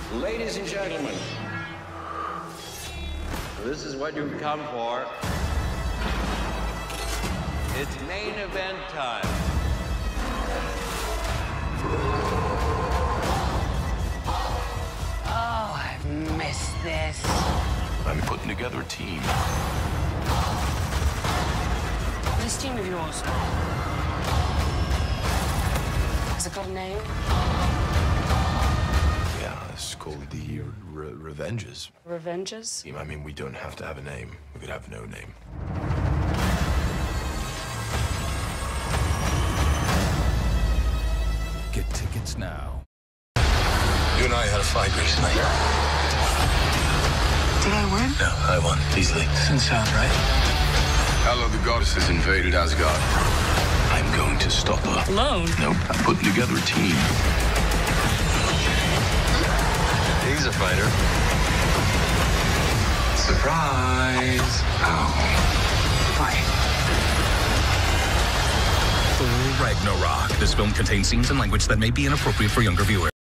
Ladies and gentlemen, this is what you've come for. It's main event time. Oh, I've missed this. I'm putting together a team. This team of yours, has it got a name? Yeah, it's called the Revenges. Revenges? I mean, we don't have to have a name. We could have no name. Get tickets now. You and I had a fight recently. Did I win? No, I won easily. Doesn't sound right. Hela the goddess has invaded Asgard. I'm going to stop her. Alone? Nope, I'm putting together a team. He's a fighter. Surprise! Ow. Fight. Thor Ragnarok. This film contains scenes and language that may be inappropriate for younger viewers.